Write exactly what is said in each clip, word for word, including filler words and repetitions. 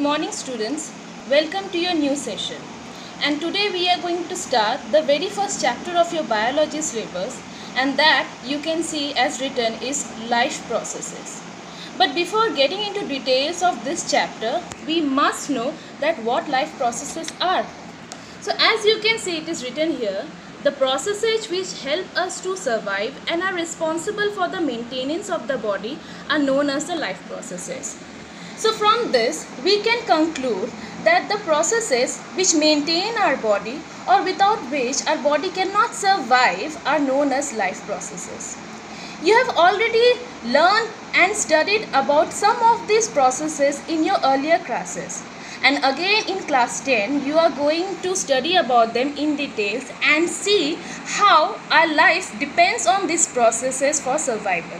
morning students, welcome to your new session. And today we are going to start the very first chapter of your biology syllabus, and that you can see as written is life processes. But before getting into details of this chapter, we must know that what life processes are. So as you can see, it is written here, the processes which help us to survive and are responsible for the maintenance of the body are known as the life processes. So from this, we can conclude that the processes which maintain our body or without which our body cannot survive are known as life processes. You have already learned and studied about some of these processes in your earlier classes. And again in class ten, you are going to study about them in details and see how our life depends on these processes for survival.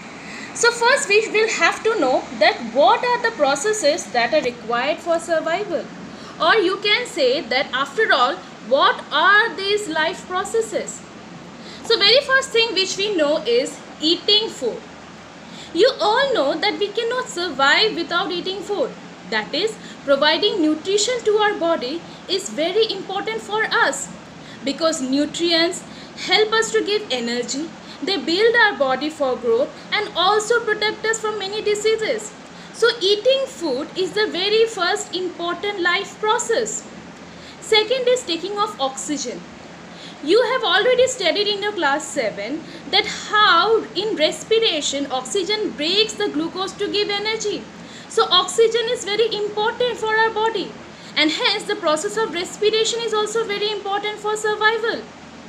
So first we will have to know that what are the processes that are required for survival. Or you can say that after all, what are these life processes? So very first thing which we know is eating food. You all know that we cannot survive without eating food. That is, providing nutrition to our body is very important for us because nutrients help us to give energy. They build our body for growth and also protect us from many diseases. So eating food is the very first important life process. Second is taking of oxygen. You have already studied in your class seven that how in respiration oxygen breaks the glucose to give energy. So oxygen is very important for our body, and hence the process of respiration is also very important for survival.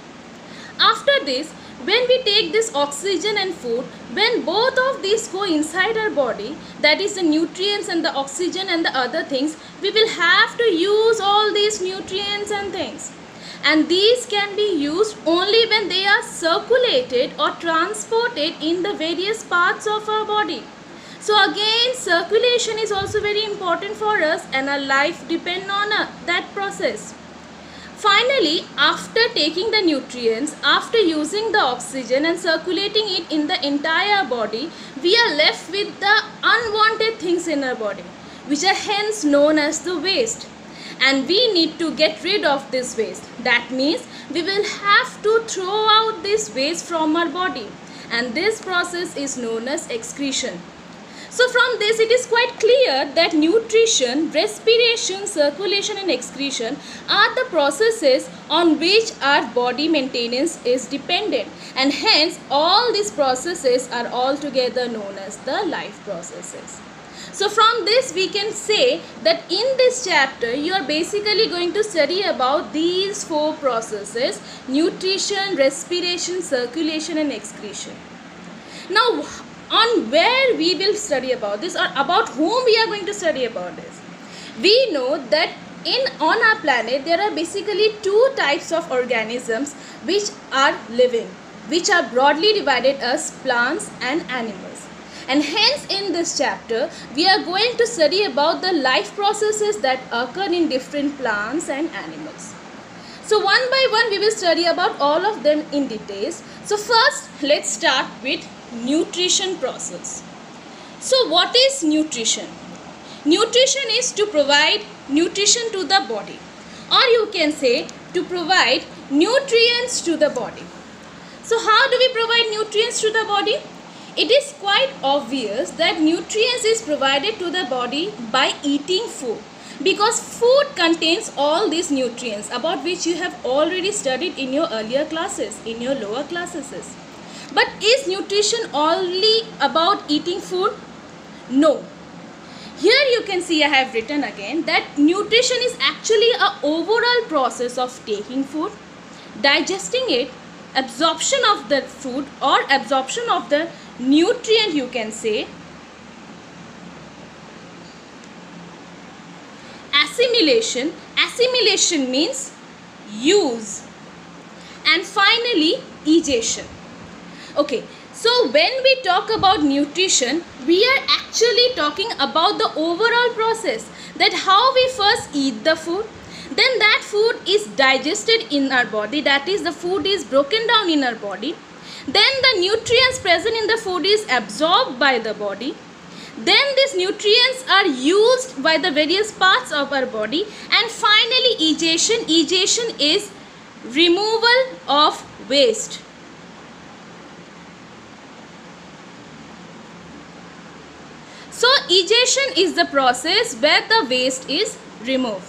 After this, when we take this oxygen and food, when both of these go inside our body, that is the nutrients and the oxygen and the other things, we will have to use all these nutrients and things. And these can be used only when they are circulated or transported in the various parts of our body. So again, circulation is also very important for us and our life depends on uh, that process. Finally, after taking the nutrients, after using the oxygen and circulating it in the entire body, we are left with the unwanted things in our body, which are hence known as the waste. And we need to get rid of this waste. That means we will have to throw out this waste from our body. And this process is known as excretion. So from this it is quite clear that nutrition, respiration, circulation and excretion are the processes on which our body maintenance is dependent, and hence all these processes are altogether known as the life processes. So from this we can say that in this chapter you are basically going to study about these four processes: nutrition, respiration, circulation and excretion. Now on where we will study about this, or about whom we are going to study about this. We know that in on our planet there are basically two types of organisms which are living, which are broadly divided as plants and animals. And hence in this chapter we are going to study about the life processes that occur in different plants and animals. So one by one we will study about all of them in details. So first let's start with nutrition process. So what is nutrition? Nutrition is to provide nutrition to the body, or you can say to provide nutrients to the body. So how do we provide nutrients to the body? It is quite obvious that nutrients is provided to the body by eating food, because food contains all these nutrients about which you have already studied in your earlier classes, in your lower classes. But is nutrition only about eating food? No. Here you can see I have written again that nutrition is actually an overall process of taking food, digesting it, absorption of the food or absorption of the nutrient, you can say, assimilation. Assimilation means use, and finally egestion. Okay, so when we talk about nutrition, we are actually talking about the overall process, that how we first eat the food, then that food is digested in our body, that is the food is broken down in our body, then the nutrients present in the food is absorbed by the body, Then these nutrients are used by the various parts of our body, and finally egestion. Egestion is removal of waste. So egestion is the process where the waste is removed.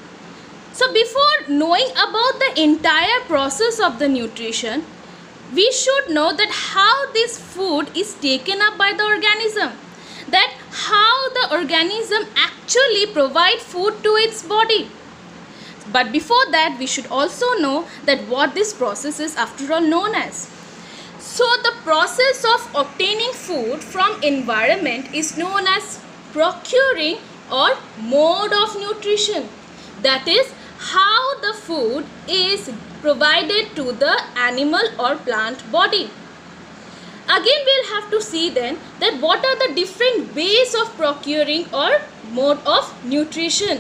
So before knowing about the entire process of the nutrition, we should know that how this food is taken up by the organism, that how the organism actually provide food to its body. But before that, we should also know that what this process is after all known as. So the process of obtaining food from environment is known as procuring or mode of nutrition. That is how the food is provided to the animal or plant body. Again, we'll have to see then that what are the different ways of procuring or mode of nutrition.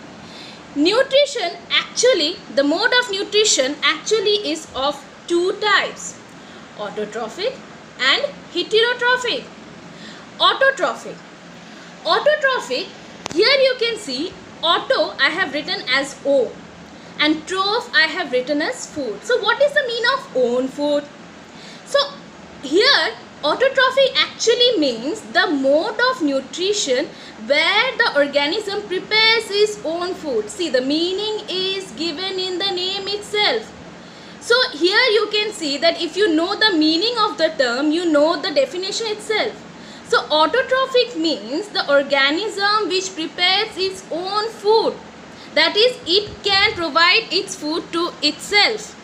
Nutrition actually, the mode of nutrition actually is of two types, autotrophic and heterotrophic. Autotrophic. Autotrophic, here you can see auto I have written as O and troph I have written as food. So what is the meaning of own food? So here autotrophic actually means the mode of nutrition where the organism prepares its own food. See, the meaning is given in the name itself. So here you can see that if you know the meaning of the term, you know the definition itself. So autotrophic means the organism which prepares its own food. That is, it can provide its food to itself.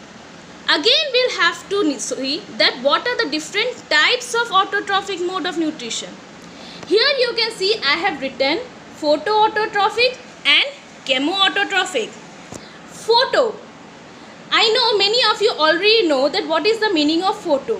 Again, we'll have to see that what are the different types of autotrophic mode of nutrition. Here you can see I have written photoautotrophic and chemoautotrophic. Photo. I know many of you already know that what is the meaning of photo.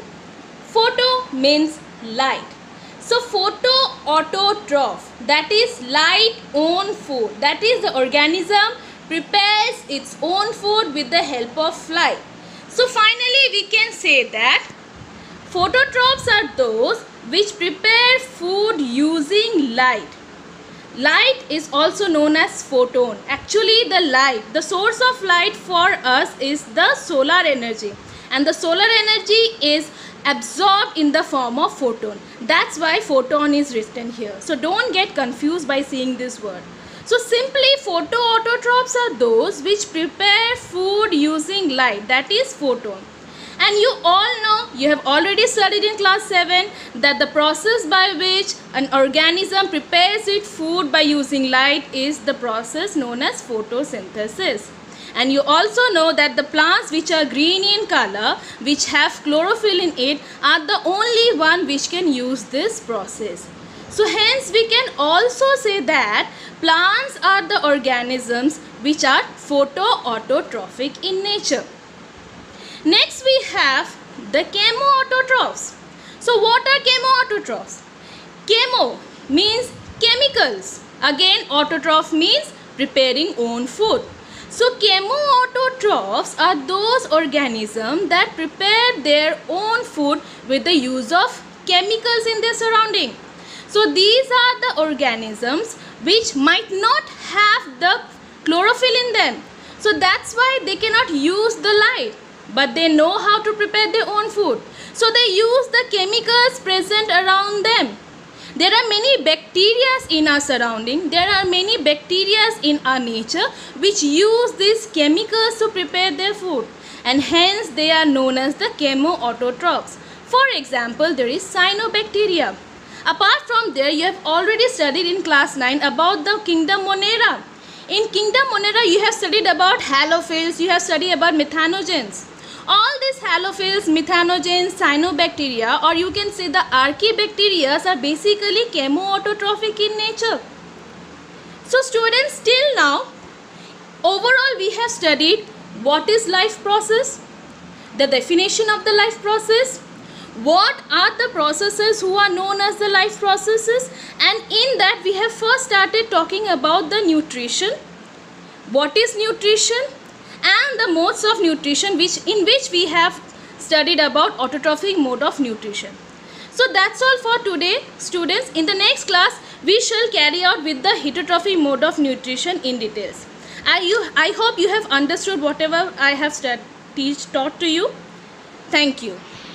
Photo means light. So photoautotroph, that is light own food. That is, the organism prepares its own food with the help of light. So finally we can say that phototrophs are those which prepare food using light. Light is also known as photon. Actually the light, the source of light for us is the solar energy, and the solar energy is absorbed in the form of photon. That's why photon is written here. So don't get confused by seeing this word. So simply photoautotrophs are those which prepare food using light, that is photon. And you all know, you have already studied in class seven that the process by which an organism prepares its food by using light is the process known as photosynthesis. And you also know that the plants which are green in color, which have chlorophyll in it, are the only one which can use this process. So hence we can also say that plants are the organisms which are photoautotrophic in nature. Next we have the chemoautotrophs. So what are chemoautotrophs? Chemo means chemicals. Again, autotroph means preparing own food. So chemoautotrophs are those organisms that prepare their own food with the use of chemicals in their surrounding. So these are the organisms which might not have the chlorophyll in them. So that's why they cannot use the light, but they know how to prepare their own food. So they use the chemicals present around them. There are many bacteria in our surrounding. There are many bacteria in our nature which use these chemicals to prepare their food, and hence they are known as the chemoautotrophs. For example, there is cyanobacteria. Apart from there, you have already studied in class nine about the kingdom Monera. In kingdom Monera, you have studied about halophils, you have studied about methanogens. All these halophils, methanogens, cyanobacteria, or you can say the archaebacteria, are basically chemoautotrophic in nature. So students, till now, overall we have studied what is life process, the definition of the life process, what are the processes who are known as the life processes, and in that we have first started talking about the nutrition, what is nutrition, and the modes of nutrition which in which we have studied about autotrophic mode of nutrition. So that's all for today, students. In the next class, we shall carry out with the heterotrophy mode of nutrition in details. I, you, I hope you have understood whatever I have teach, taught to you. Thank you.